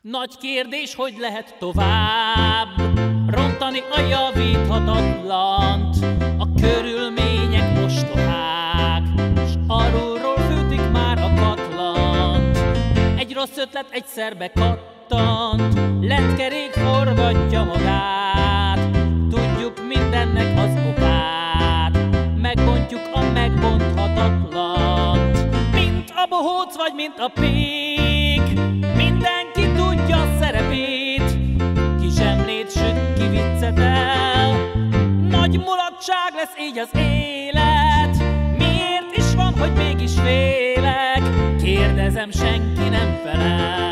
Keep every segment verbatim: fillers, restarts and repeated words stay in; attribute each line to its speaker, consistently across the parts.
Speaker 1: Nagy kérdés, hogy lehet tovább rontani a javíthatatlant. A körülmények mostohák, s alulról fűtik már a katlant. Egy rossz ötlet egyszerbe kattant, lett kerék forgatja magát. Tudjuk mindennek az okát, megbontjuk a megbonthatatlant. Mint a bohóc vagy mint a pék, mindenki tudja a szerepét, ki zsemlét süt, ki viccetel. Nagy mulatság lesz így az élet, miért is van, hogy mégis félek? Kérdezem, senki nem felel.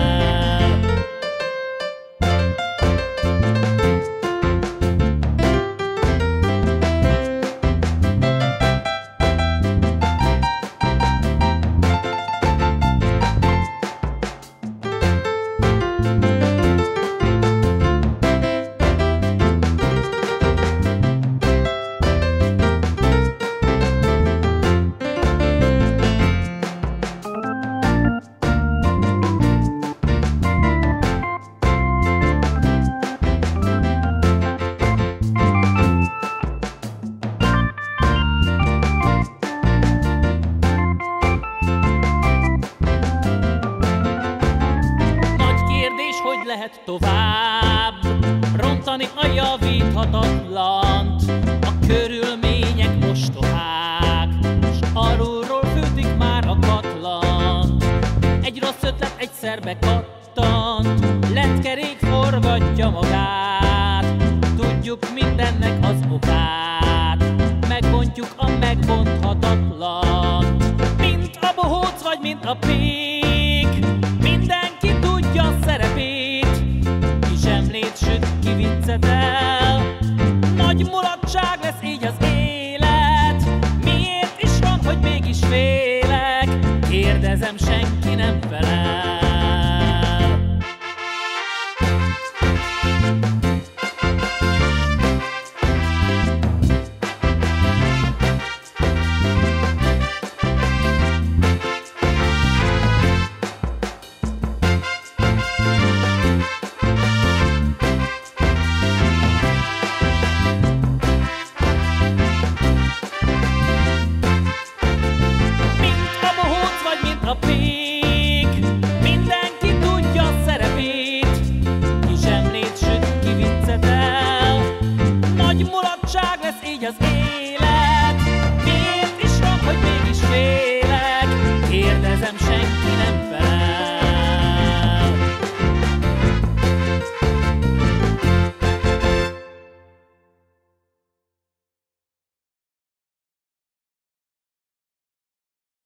Speaker 1: Hogy lehet tovább rontani a javíthatatlant. A körülmények mostohák, s alulról fűtik már a katlant. Egy rossz ötlet egyszerbe kattant, lett kerék forgatja magát. Tudjuk mindennek az okát, megbontjuk a megbonthatatlant. Mint a bohóc vagy mint a pék,